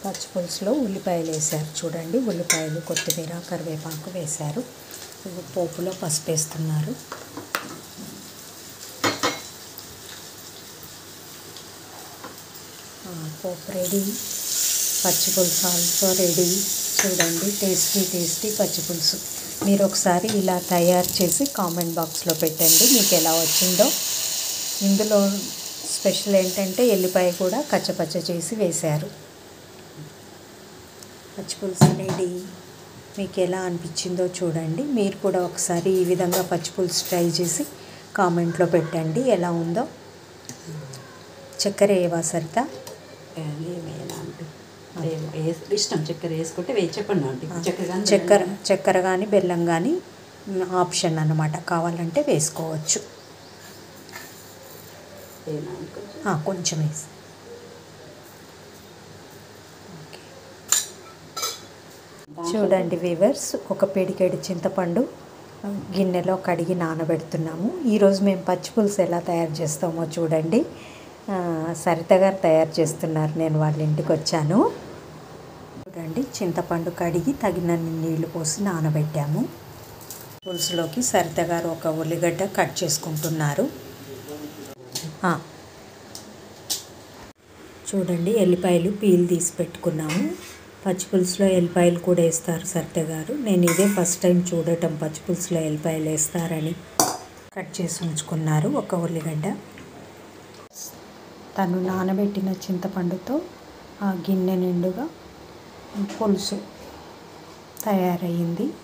పచ్చి పులుసులో ఉల్లిపాయలు వేసారు చూడండి. ఉల్లిపాయలు, కొత్తిమీర, కరివేపాకు వేశారు. పోపులో పసుపు వేస్తున్నారు. పోపు రెడీ. పచ్చి పులుసు ఆల్సో రెడీ. చూడండి, టేస్టీ పచ్చి పులుసు. మీరు ఒకసారి ఇలా తయారు చేసి కామెంట్ బాక్స్లో పెట్టండి మీకు ఎలా వచ్చిందో. ఇందులో స్పెషల్ ఏంటంటే ఎల్లిపాయ కూడా కచ్చపచ్చ చేసి వేశారు. పచ్చి పులుసు రెడీ. మీకు ఎలా అనిపించిందో చూడండి. మీరు కూడా ఒకసారి ఈ విధంగా పచ్చి పులుసు ట్రై చేసి కామెంట్లో పెట్టండి ఎలా ఉందో. చక్కెర వేయవా సరిత? ఇష్టం చక్కెర వేసుకుంటే చెప్పండి ఆంటీ. చక్కెర కానీ బెల్లం కానీ ఆప్షన్ అన్నమాట. కావాలంటే వేసుకోవచ్చు. కొంచెం వేసి చూడండి వీవర్స్, ఒక పిడికెడు చింతపండు గిన్నెలో కడిగి నానబెడుతున్నాము. ఈరోజు మేము పచ్చి పులుసు ఎలా తయారు చేస్తామో చూడండి. సరిత గారు తయారు చేస్తున్నారు, నేను వాళ్ళ ఇంటికి వచ్చాను. చూడండి, చింతపండు కడిగి తగినన్ని నీళ్లు పోసి నానబెట్టాము. పులుసులోకి సరిత గారు ఒక ఉల్లిగడ్డ కట్ చేసుకుంటున్నారు. చూడండి, ఎల్లిపాయలు పీల్ తీసి పెట్టుకున్నాము. పచ్చి పులుసులో ఎల్లిపాయలు కూడా వేస్తారు సరిత గారు. నేను ఇదే ఫస్ట్ టైం చూడటం, పచ్చి పులుసులో ఎల్లిపాయలు వేస్తారని. కట్ చేసి ఉంచుకున్నారు ఒక ఉల్లిగడ్డ. తను నానబెట్టిన చింతపండుతో ఆ గిన్నె నిండుగా పులుసు తయారయ్యింది.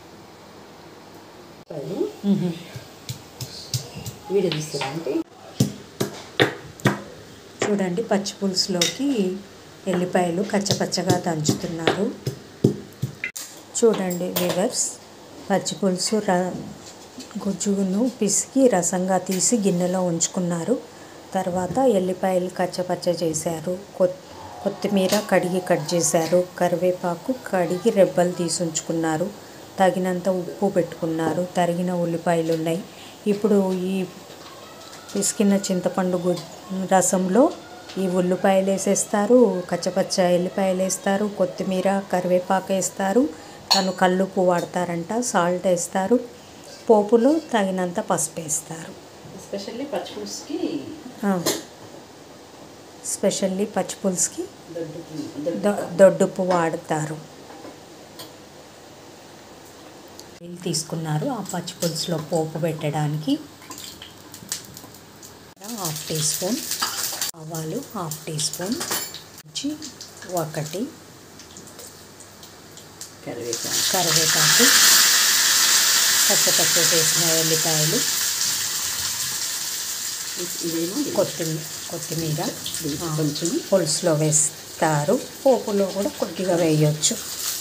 చూడండి, పచ్చి పులుసులోకి ఎల్లిపాయలు కచ్చపచ్చగా దంచుతున్నారు. చూడండి వీవర్స్, పచ్చి పులుసు గుజ్జును పిసికి రసంగా తీసి గిన్నెలో ఉంచుకున్నారు. తర్వాత ఎల్లిపాయలు కచ్చపచ్చ చేశారు. కొత్తిమీర కడిగి కట్ చేశారు. కరివేపాకు కడిగి రెబ్బలు తీసి ఉంచుకున్నారు. తగినంత ఉప్పు పెట్టుకున్నారు. తరిగిన ఉల్లిపాయలు ఉన్నాయి. ఇప్పుడు ఈ పిసికిన చింతపండు రసంలో ఈ ఉల్లిపాయలు వేసేస్తారు. కచ్చపచ్చ ఎల్లిపాయలు వేస్తారు. కొత్తిమీర, కరివేపాకు వేస్తారు. తను కల్లుప్పు వాడతారంట, సాల్ట్ వేస్తారు. పోపులో తగినంత పసుపు వేస్తారు. స్పెషల్లీ పచ్చి పులుసుకి దొడ్డుప్పు వాడతారు. నీళ్ళు తీసుకున్నారు ఆ పచ్చి పులుసులో పోపు పెట్టడానికి. 1/2 టీ స్పూన్ ఆవాలు, 1/2 టీ స్పూన్ ఒకటి కరివేపాకు, పచ్చ చేసిన ఎల్లిపాయలు, కొత్తిమీర కొంచెం పులుసులో వేస్తారు. పోపులో కూడా కొద్దిగా వేయచ్చు.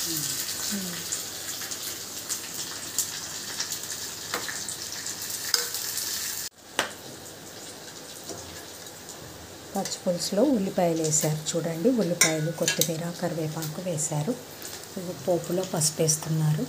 పచ్చి పులుసులో ఉల్లిపాయలు వేశారు చూడండి. ఉల్లిపాయలు, కొత్తిమీర, కరివేపాకు వేశారు. పోపులో పసుపు వేస్తున్నారు.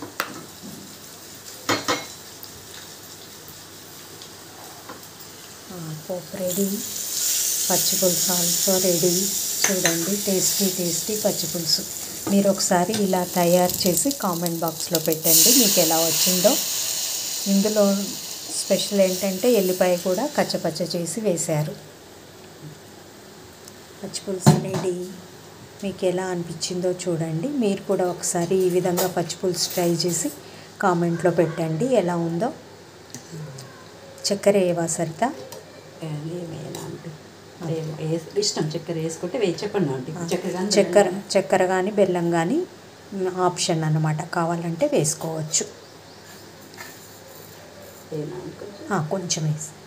పోపు రెడీ. పచ్చి పులుసు ఆల్సో రెడీ. చూడండి, టేస్టీ పచ్చి పులుసు. మీరు ఒకసారి ఇలా తయారు చేసి కామెంట్ బాక్స్లో పెట్టండి మీకు ఎలా వచ్చిందో. ఇందులో స్పెషల్ ఏంటంటే ఎల్లిపాయ కూడా కచ్చపచ్చ చేసి వేశారు. పచ్చి పులుసు రెడీ. మీకు ఎలా అనిపించిందో చూడండి. మీరు కూడా ఒకసారి ఈ విధంగా పచ్చి పులుసు ట్రై చేసి కామెంట్లో పెట్టండి ఎలా ఉందో. చక్కెర వేయవా సరిత? ఇష్టం చక్కెర వేసుకుంటే చెప్పండి ఆంటీ. చక్కెర కానీ బెల్లం కానీ ఆప్షన్ అన్నమాట. కావాలంటే వేసుకోవచ్చు. కొంచెం వేసి